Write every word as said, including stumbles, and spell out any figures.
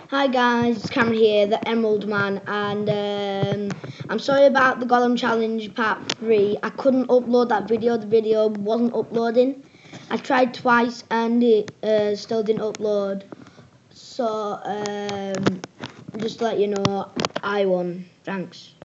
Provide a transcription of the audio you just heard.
Hi guys, it's Cameron here, the Emerald Man, and um, I'm sorry about the Golem Challenge Part three. I couldn't upload that video, the video wasn't uploading. I tried twice and it uh, still didn't upload. So, um, just to let you know, I won. Thanks.